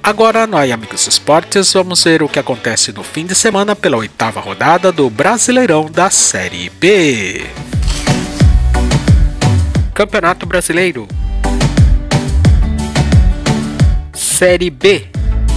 Agora, no Ai Amigos Esportes, vamos ver o que acontece no fim de semana pela 8ª rodada do Brasileirão da Série B. Campeonato Brasileiro, Série B.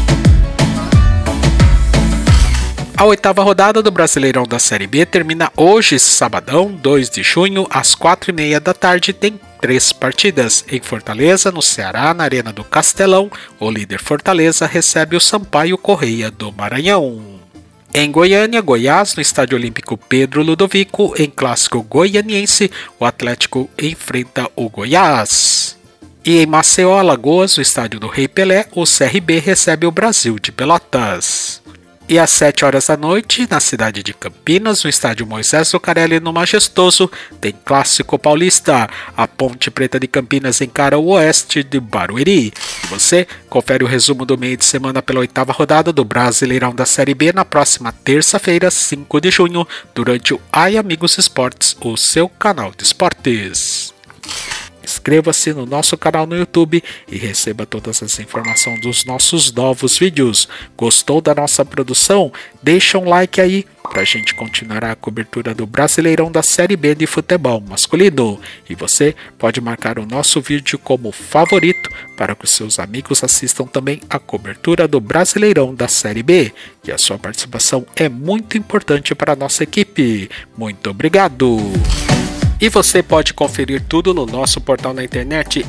A 8ª rodada do Brasileirão da Série B termina hoje, sabadão, 2 de junho, às 4h30 da tarde. Tem 3 partidas. Em Fortaleza, no Ceará, na Arena do Castelão, o líder Fortaleza recebe o Sampaio Corrêa do Maranhão. Em Goiânia, Goiás, no Estádio Olímpico Pedro Ludovico, em clássico goianiense, o Atlético enfrenta o Goiás. E em Maceió, Alagoas, no Estádio do Rei Pelé, o CRB recebe o Brasil de Pelotas. E às 7h da noite, na cidade de Campinas, no estádio Moisés Lucarelli, no Majestoso, tem clássico paulista. A Ponte Preta de Campinas encara o Oeste de Barueri. E você confere o resumo do meio de semana pela 8ª rodada do Brasileirão da Série B na próxima terça-feira, 5 de junho, durante o Ai Amigos Esportes, o seu canal de esportes. Inscreva-se no nosso canal no YouTube e receba todas as informações dos nossos novos vídeos. Gostou da nossa produção? Deixa um like aí para a gente continuar a cobertura do Brasileirão da Série B de futebol masculino. E você pode marcar o nosso vídeo como favorito para que os seus amigos assistam também a cobertura do Brasileirão da Série B. E a sua participação é muito importante para a nossa equipe. Muito obrigado! E você pode conferir tudo no nosso portal na internet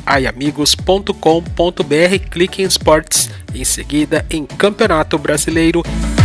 aiamigos.com.br. Clique em esportes, em seguida em Campeonato Brasileiro.